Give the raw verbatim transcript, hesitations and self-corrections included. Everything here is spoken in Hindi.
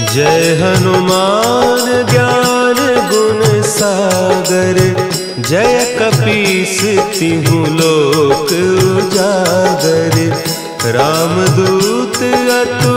जय हनुमान ज्ञान गुण सागर, जय कपीस तिहुँ लोक उजागर। रामदूत अतुलित